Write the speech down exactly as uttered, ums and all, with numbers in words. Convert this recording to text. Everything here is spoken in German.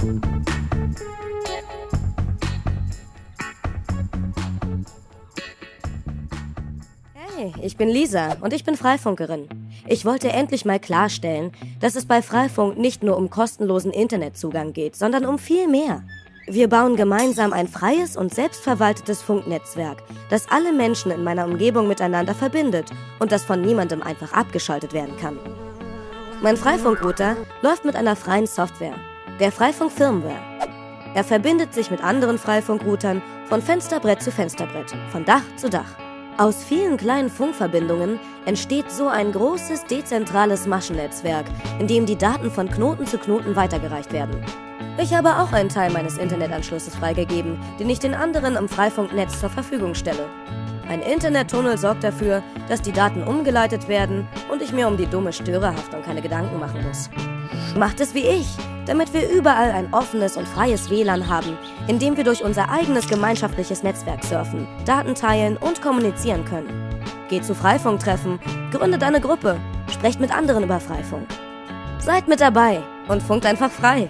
Hey, ich bin Lisa und ich bin Freifunkerin. Ich wollte endlich mal klarstellen, dass es bei Freifunk nicht nur um kostenlosen Internetzugang geht, sondern um viel mehr. Wir bauen gemeinsam ein freies und selbstverwaltetes Funknetzwerk, das alle Menschen in meiner Umgebung miteinander verbindet und das von niemandem einfach abgeschaltet werden kann. Mein Freifunkrouter läuft mit einer freien Software, der Freifunk Firmware. Er verbindet sich mit anderen Freifunkroutern von Fensterbrett zu Fensterbrett, von Dach zu Dach. Aus vielen kleinen Funkverbindungen entsteht so ein großes, dezentrales Maschennetzwerk, in dem die Daten von Knoten zu Knoten weitergereicht werden. Ich habe auch einen Teil meines Internetanschlusses freigegeben, den ich den anderen im Freifunknetz zur Verfügung stelle. Ein Internettunnel sorgt dafür, dass die Daten umgeleitet werden und ich mir um die dumme Störerhaftung keine Gedanken machen muss. Macht es wie ich, damit wir überall ein offenes und freies W L A N haben, in dem wir durch unser eigenes gemeinschaftliches Netzwerk surfen, Daten teilen und kommunizieren können. Geht zu Freifunktreffen, gründet eine Gruppe, sprecht mit anderen über Freifunk. Seid mit dabei und funkt einfach frei.